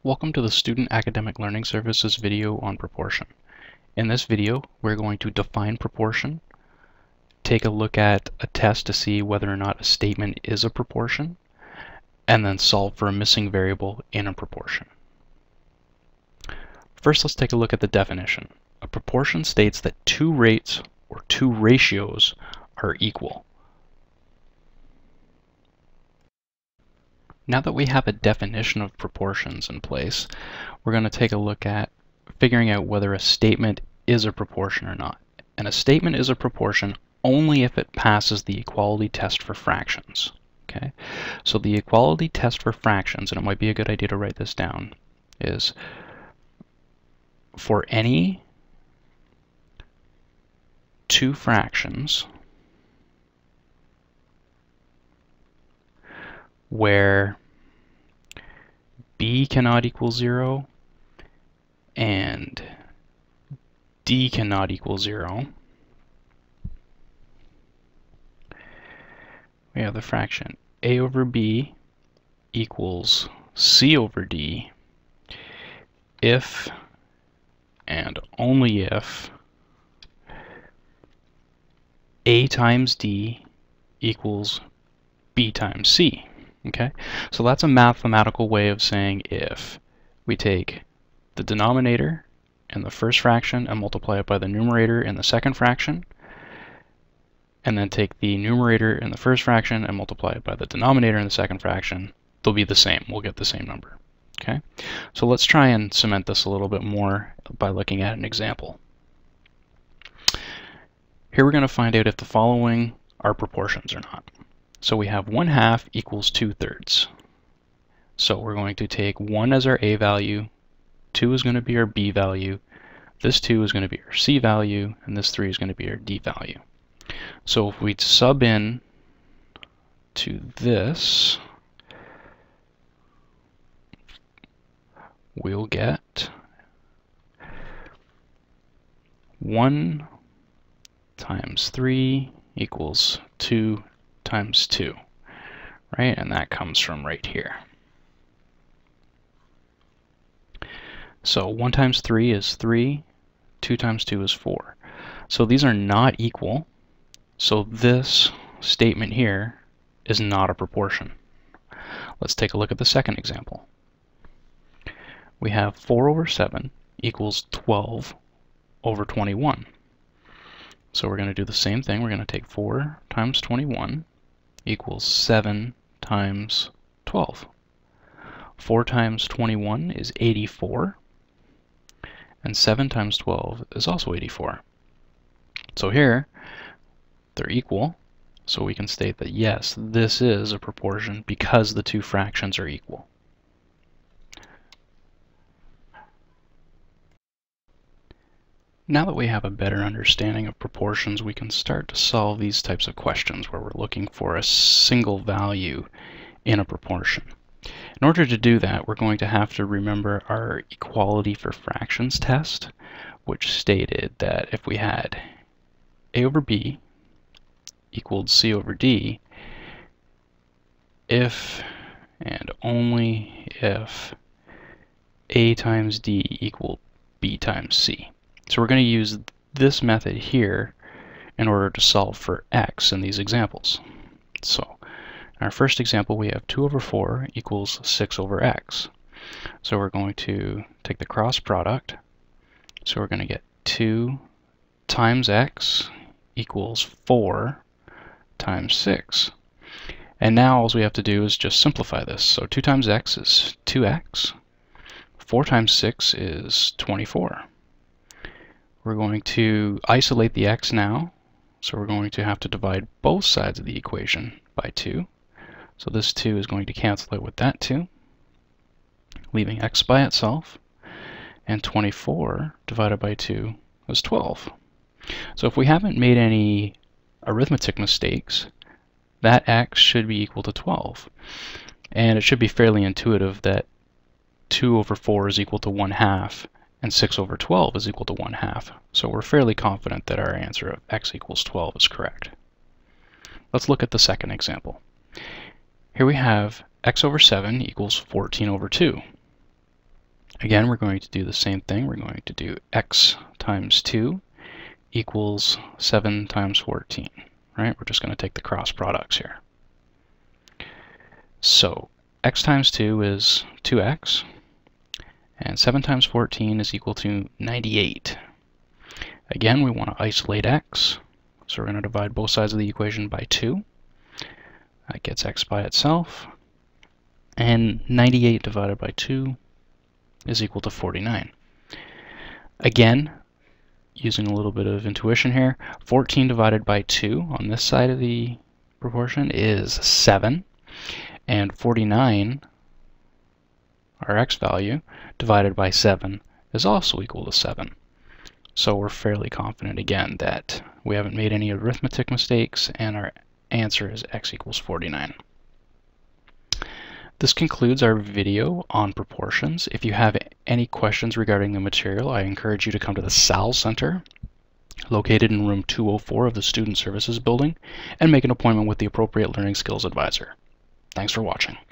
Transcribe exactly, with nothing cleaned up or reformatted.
Welcome to the Student Academic Learning Services video on proportion. In this video, we're going to define proportion, take a look at a test to see whether or not a statement is a proportion, and then solve for a missing variable in a proportion. First, let's take a look at the definition. A proportion states that two rates or two ratios are equal. Now that we have a definition of proportions in place, we're going to take a look at figuring out whether a statement is a proportion or not. And a statement is a proportion only if it passes the equality test for fractions. Okay, so the equality test for fractions, and it might be a good idea to write this down, is for any two fractions where b cannot equal zero and d cannot equal zero, we have the fraction a over b equals c over d if and only if a times d equals b times c. Okay, so that's a mathematical way of saying if we take the denominator in the first fraction and multiply it by the numerator in the second fraction, and then take the numerator in the first fraction and multiply it by the denominator in the second fraction, they'll be the same. We'll get the same number. Okay, so let's try and cement this a little bit more by looking at an example. Here we're going to find out if the following are proportions or not. So we have one half equals two thirds. So we're going to take one as our a value, two is going to be our b value, this two is going to be our c value, and this three is going to be our d value. So if we sub in to this, we'll get one times three equals two times two, right? And that comes from right here. So one times three is three, two times two is four. So these are not equal, so this statement here is not a proportion. Let's take a look at the second example. We have four over seven equals twelve over twenty-one. So we're going to do the same thing. We're going to take four times twenty-one equals seven times twelve. four times twenty-one is eighty-four, and seven times twelve is also eighty-four. So here, they're equal, so we can state that yes, this is a proportion because the two fractions are equal. Now that we have a better understanding of proportions, we can start to solve these types of questions where we're looking for a single value in a proportion. In order to do that, we're going to have to remember our equality for fractions test, which stated that if we had a over b equaled c over d, if and only if a times d equal b times c. So we're going to use this method here in order to solve for x in these examples. So in our first example, we have two over four equals six over x. So we're going to take the cross product. So we're going to get two times x equals four times six. And now all we have to do is just simplify this. So two times x is two x. four times six is twenty-four. We're going to isolate the x now, so we're going to have to divide both sides of the equation by two. So this two is going to cancel out with that two, leaving x by itself, and twenty-four divided by two is twelve. So if we haven't made any arithmetic mistakes, that x should be equal to twelve. And it should be fairly intuitive that two over four is equal to one half, and six over twelve is equal to one half. So we're fairly confident that our answer of x equals twelve is correct. Let's look at the second example. Here we have x over seven equals fourteen over two. Again, we're going to do the same thing. We're going to do x times two equals seven times fourteen, right? We're just going to take the cross products here. So x times two is two x, and seven times fourteen is equal to ninety-eight. Again, we want to isolate x, so we're going to divide both sides of the equation by two. That gets x by itself, and ninety-eight divided by two is equal to forty-nine. Again, using a little bit of intuition here, fourteen divided by two on this side of the proportion is seven, and forty-nine, our x value, divided by seven is also equal to seven. So we're fairly confident again that we haven't made any arithmetic mistakes, and our answer is x equals forty-nine. This concludes our video on proportions. If you have any questions regarding the material, I encourage you to come to the SALS Center, located in room two oh four of the Student Services Building, and make an appointment with the appropriate learning skills advisor. Thanks for watching.